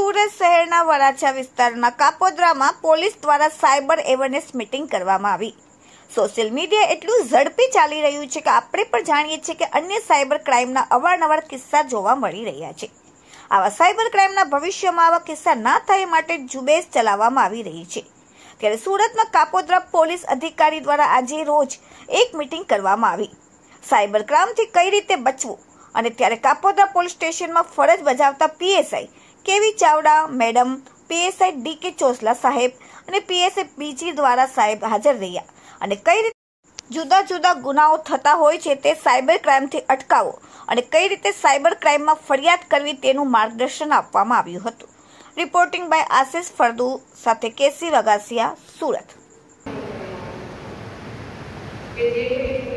સુરત શહેરના વરાછા વિસ્તારના કાપોદ્રામાં પોલીસ દ્વારા સાયબર અવેરનેસ મીટિંગ કરવામાં આવી। સોશિયલ મીડિયા એટલું ઝડપી ચાલી રહ્યું છે કે આપણે પણ જાણીએ છીએ કે અન્ય સાયબર ક્રાઇમના અવારનવાર કિસ્સા જોવા મળી રહ્યા છે। આવા સાયબર ક્રાઇમના ભવિષ્યમાં આવા કિસ્સા ના થાય માટે ઝુંબેશ ચલાવવામાં આવી રહી છે। ત્યારે સુરતમાં કાપોદ્રા પોલીસ અધિકારી દ્વારા આજે રોજ એક મીટિંગ કરવામાં આવી। સાયબર ક્રાઇમથી કઈ રીતે બચવું અને ત્યારે કાપોદ્રા પોલીસ સ્ટેશનમાં ફરજ બજાવતા PSI K V Chavda madam, PSI D K Chosla સાહેબ અને પીએસઆઈ બીજી દ્વારા સાહેબ હાજર રહ્યા અને કઈ રીતે જુદા જુદા ગુનાઓ થતા હોય છે તે સાયબર ક્રાઇમથી અટકાવો અને કઈ રીતે સાયબર ક્રાઇમમાં ફરિયાદ કરવી તેનું માર્ગદર્શન આપવામાં આવ્યું હતું। રિપોર્ટિંગ બાય આશિષ ફળદુ સાથે કેસી વગાસિયા, સુરત।